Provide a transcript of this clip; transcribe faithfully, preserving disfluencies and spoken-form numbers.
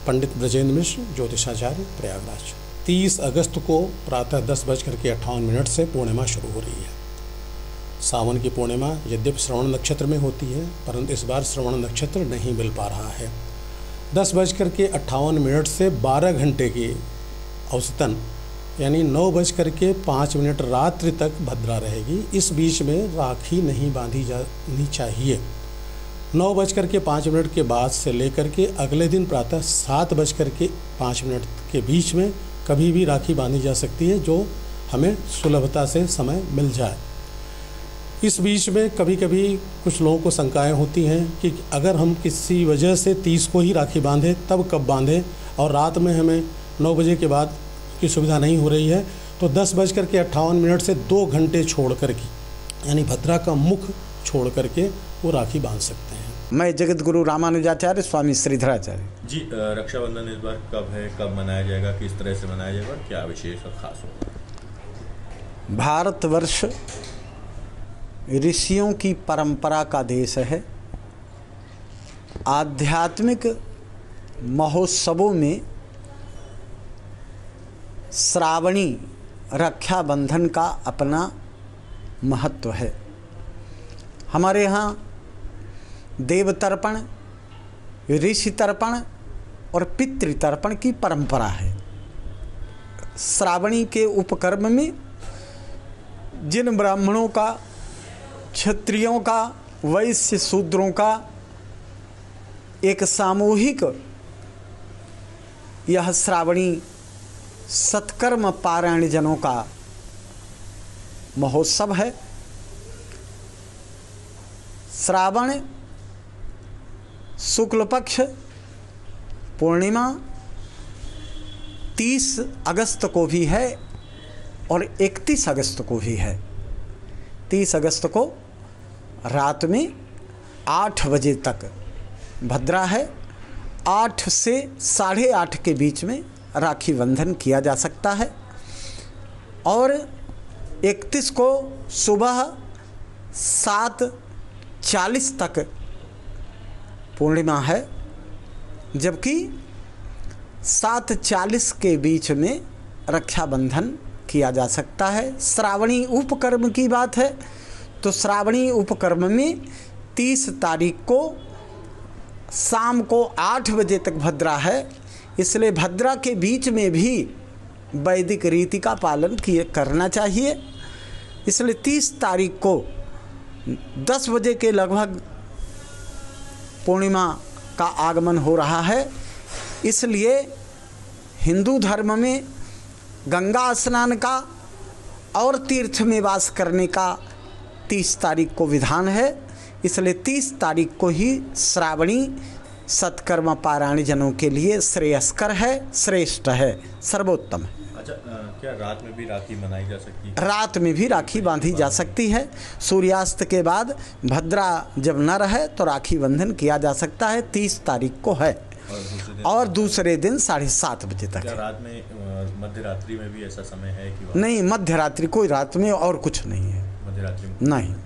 पंडित ब्रजेंद्र मिश्र, ज्योतिषाचार्य, प्रयागराज। तीस अगस्त को प्रातः दस बजकर के अट्ठावन मिनट से पूर्णिमा शुरू हो रही है। सावन की पूर्णिमा यद्यपि श्रवण नक्षत्र में होती है, परंतु इस बार श्रवण नक्षत्र नहीं मिल पा रहा है। दस बजकर के अट्ठावन मिनट से बारह घंटे की औसतन यानी नौ बजकर के पाँच मिनट रात्रि तक भद्रा रहेगी। इस बीच में राखी नहीं बांधी जानी चाहिए। नौ बजकर के पाँच मिनट के बाद से लेकर के अगले दिन प्रातः सात बजकर के पाँच मिनट के बीच में कभी भी राखी बांधी जा सकती है, जो हमें सुलभता से समय मिल जाए। इस बीच में कभी कभी कुछ लोगों को शंकाएँ होती हैं कि अगर हम किसी वजह से तीस को ही राखी बांधें तब कब बांधें, और रात में हमें नौ बजे के बाद की सुविधा नहीं हो रही है तो दस बजकर के अट्ठावन मिनट से दो घंटे छोड़ कर के यानी भद्रा का मुख छोड़ करके वो राखी बांध सकते हैं। मैं जगत गुरु रामानुजाचार्य स्वामी श्रीधराचार्य जी। रक्षाबंधन इस बार कब है, कब मनाया जाएगा, किस तरह से मनाया जाएगा, क्या विशेष और खास होगा? भारतवर्ष ऋषियों की परंपरा का देश है। आध्यात्मिक महोत्सवों में श्रावणी रक्षाबंधन का अपना महत्व है। हमारे यहाँ देव तर्पण, ऋषि तर्पण और पितृ तर्पण की परंपरा है। श्रावणी के उपकर्म में जिन ब्राह्मणों का, क्षत्रियों का, वैश्य शूद्रों का एक सामूहिक यह श्रावणी सत्कर्म पारायण जनों का महोत्सव है। श्रावण शुक्ल पक्ष पूर्णिमा तीस अगस्त को भी है और इकतीस अगस्त को भी है। तीस अगस्त को रात में आठ बजे तक भद्रा है। आठ से साढ़े आठ के बीच में राखी बंधन किया जा सकता है और इकतीस को सुबह सात चालीस तक पूर्णिमा है, जबकि सात चालीस के बीच में रक्षाबंधन किया जा सकता है। श्रावणी उपकर्म की बात है तो श्रावणी उपकर्म में तीस तारीख को शाम को आठ बजे तक भद्रा है, इसलिए भद्रा के बीच में भी वैदिक रीति का पालन किए करना चाहिए। इसलिए तीस तारीख को दस बजे के लगभग पूर्णिमा का आगमन हो रहा है। इसलिए हिंदू धर्म में गंगा स्नान का और तीर्थ में वास करने का तीस तारीख को विधान है। इसलिए तीस तारीख को ही श्रावणी सत्कर्म पारायण जनों के लिए श्रेयस्कर है, श्रेष्ठ है, सर्वोत्तम है। अच्छा, क्या रात में भी राखी मनाई जा सकती है? रात में भी राखी बांधी जा सकती है। सूर्यास्त के बाद भद्रा जब न रहे तो राखी बंधन किया जा सकता है। तीस तारीख को है और दूसरे दिन साढ़े सात बजे तक। क्या रात में मध्य रात्रि में भी ऐसा समय है कि? नहीं, मध्य रात्रि कोई रात में और कुछ नहीं है। मध्य रात्रि में नहीं।